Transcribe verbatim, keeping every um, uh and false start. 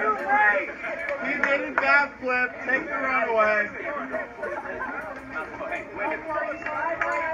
He didn't back flip. Take the run away.